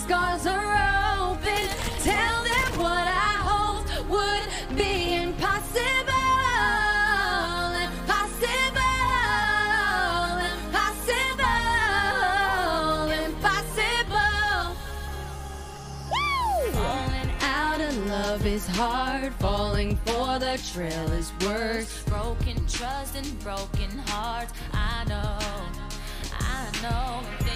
scars are open. Tell them what I hoped would be impossible. Impossible, impossible, impossible. Woo! Falling out of love is hard. Falling for the trail is worse. Broken trust and broken hearts. I know.